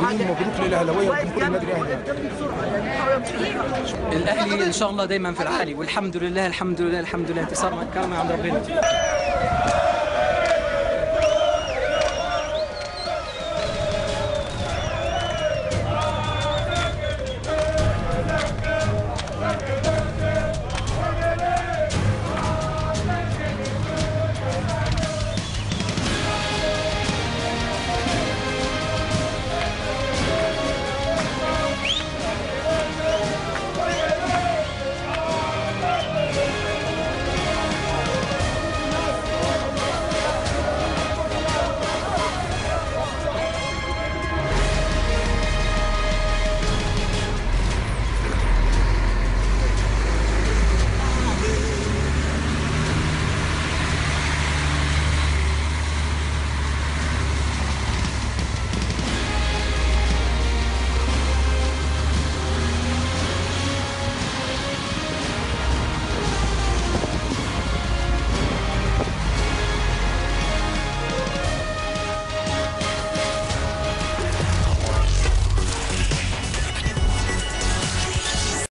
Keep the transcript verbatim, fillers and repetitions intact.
مليون مبروك للاهلاويه وجمهور النادي الاهلي. الاهلي ان شاء الله دايما في العالي، والحمد لله الحمد لله الحمد لله، انتصار كامل عند ربنا.